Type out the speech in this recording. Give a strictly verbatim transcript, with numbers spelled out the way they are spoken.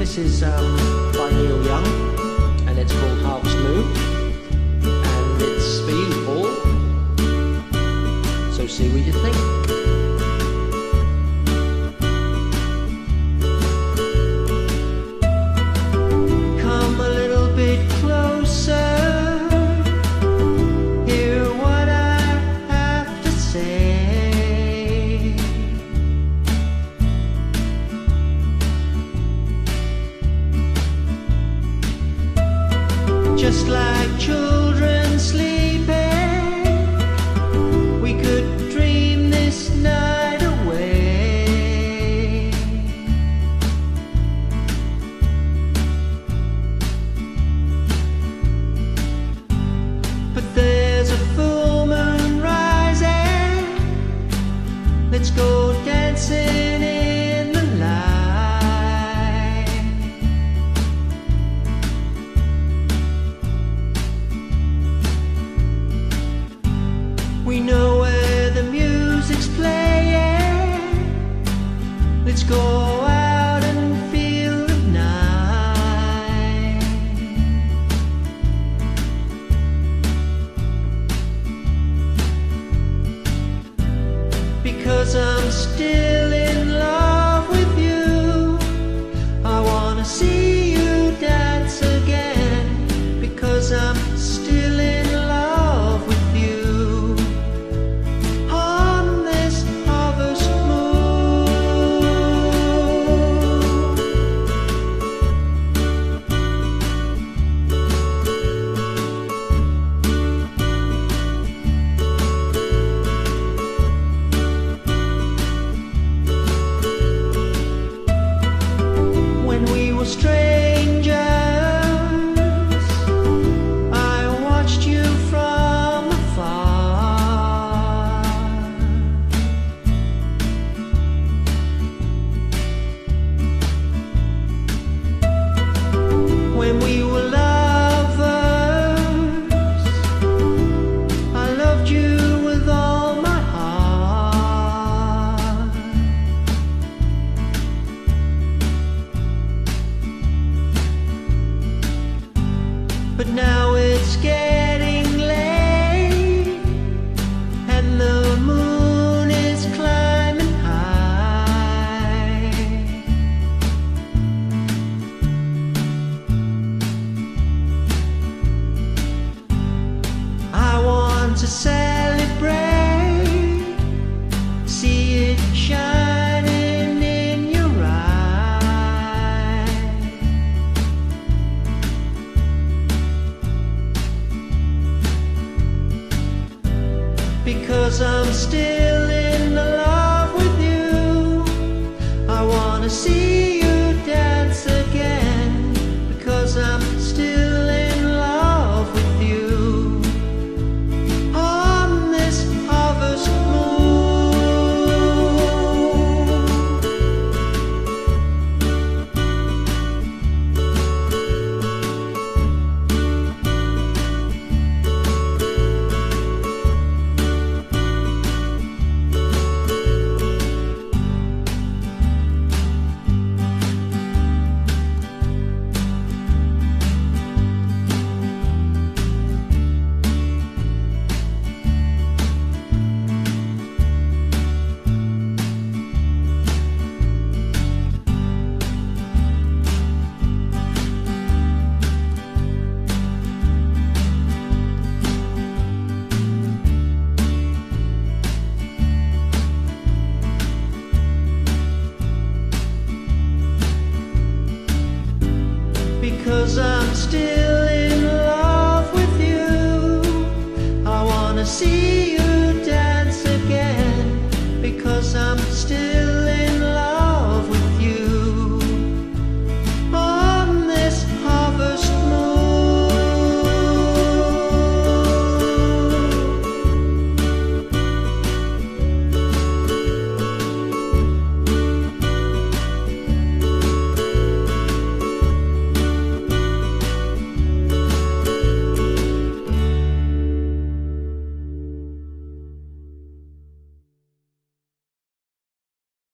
This is um, by Neil Young, and it's called Harvest Moon, and it's for you, Paul. So see what you think. Come a little bit closer, hear what I have to say. Just like children sleeping, we could dream this night away. But there's a full moon rising, let's go dancing in the light. We know where the music's playing, let's go out and feel the night. Because I'm still in love with you, I wanna see you dance again. Because I'm still in love with you. Strangers, I watched you from afar. When we were lovers, I loved you with all my heart. But now it's getting late, and the moon is climbing high. I want to celebrate, see it shining in your eyes. Because I'm still in love with you, I wanna see you dance again. Because I'm still in love with you. On this harvest because I'm still